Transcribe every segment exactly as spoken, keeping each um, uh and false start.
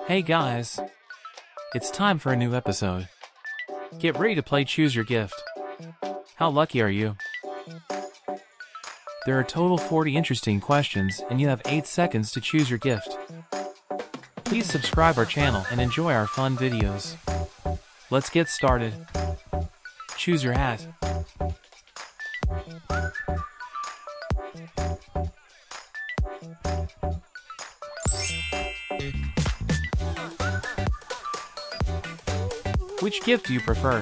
Hey guys! It's time for a new episode. Get ready to play Choose Your Gift. How lucky are you? There are total forty interesting questions and you have eight seconds to choose your gift. Please subscribe our channel and enjoy our fun videos. Let's get started. Choose your hat. Which gift do you prefer?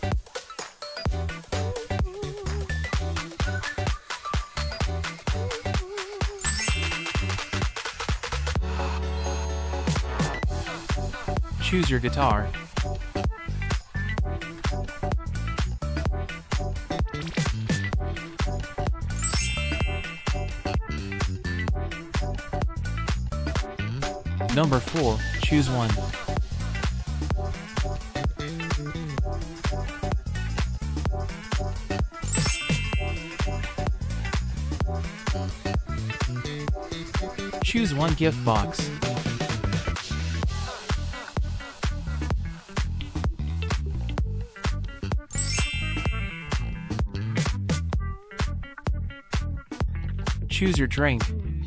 Choose your guitar. Number four, choose one. Choose one gift box. Choose your drink.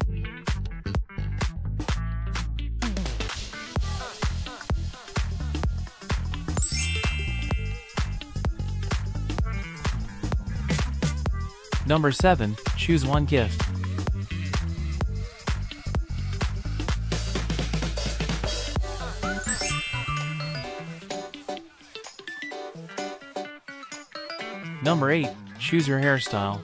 Number seven, choose one gift. Number eight, choose your hairstyle.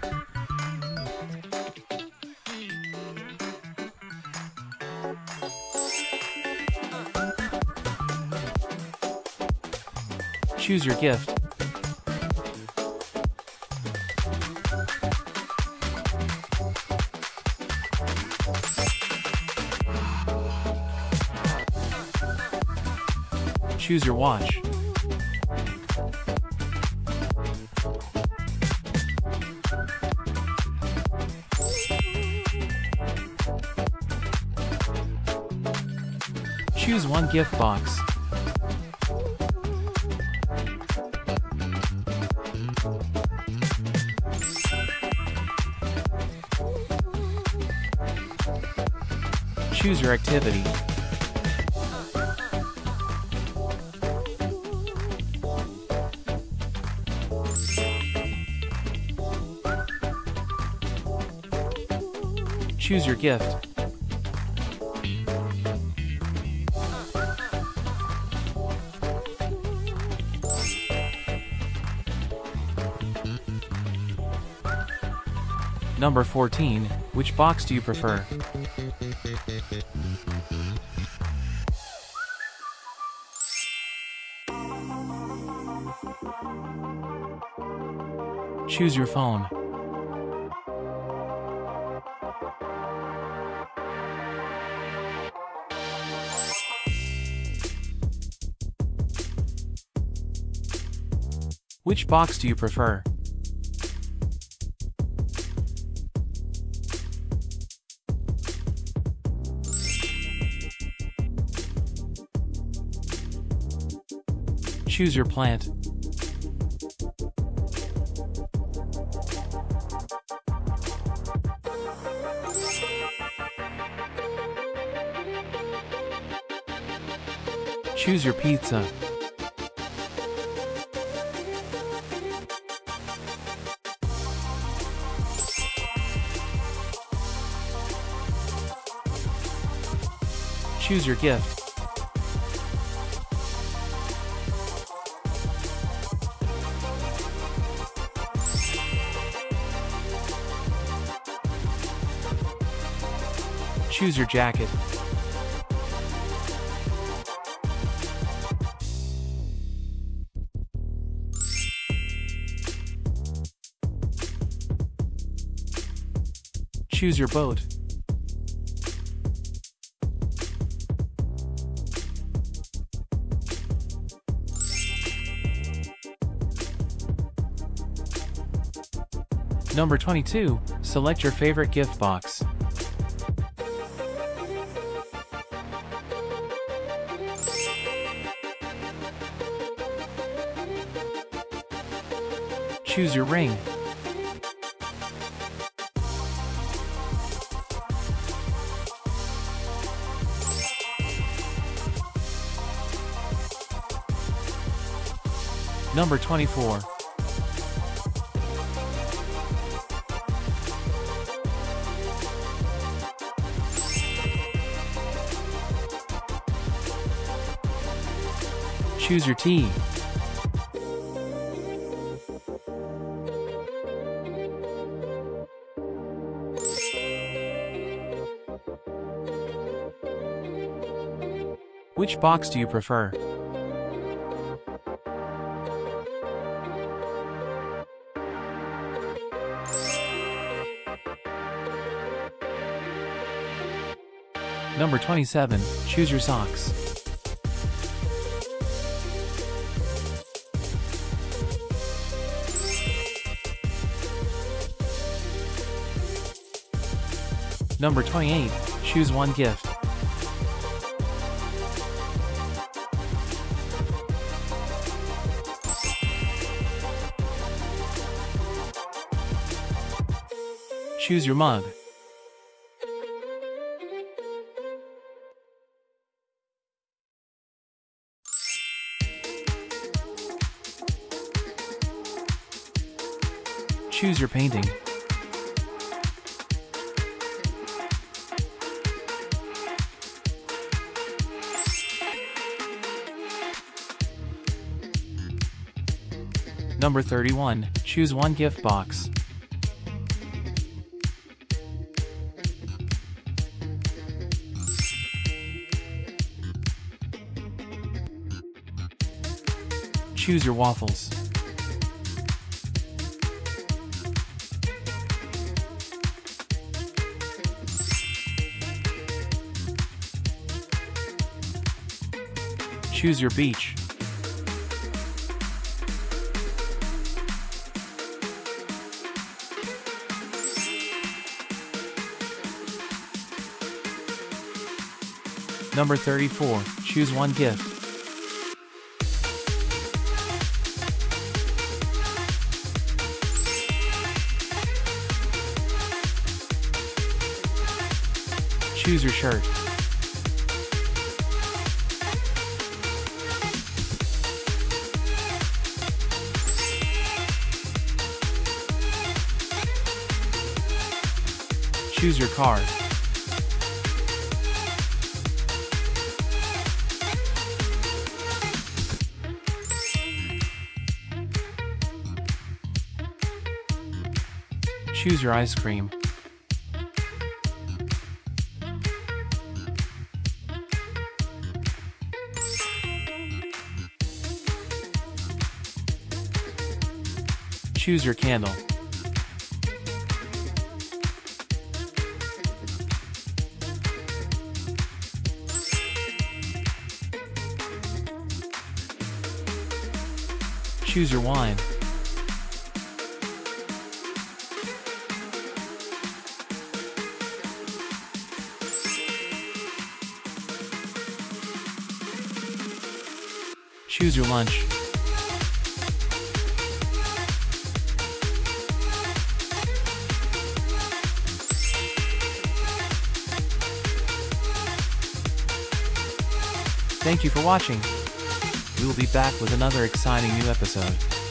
Choose your gift. Choose your watch. Choose one gift box. Choose your activity. Choose your gift. Number fourteen, which box do you prefer? Choose your phone. Which box do you prefer? Choose your plant. Choose your pizza. Choose your gift. Choose your jacket. Choose your boat. Number twenty-two, select your favorite gift box. Choose your ring. Number twenty-four. Choose your tea. Which box do you prefer? Number twenty-seven, choose your socks. Number twenty-eight, choose one gift. Choose your mug. Choose your painting. Number thirty-one, choose one gift box. Choose your waffles. Choose your beach. Number thirty-four, choose one gift. Choose your shirt. Choose your card. Choose your ice cream. Choose your candle. Choose your wine. Choose your lunch. Thank you for watching. We will be back with another exciting new episode.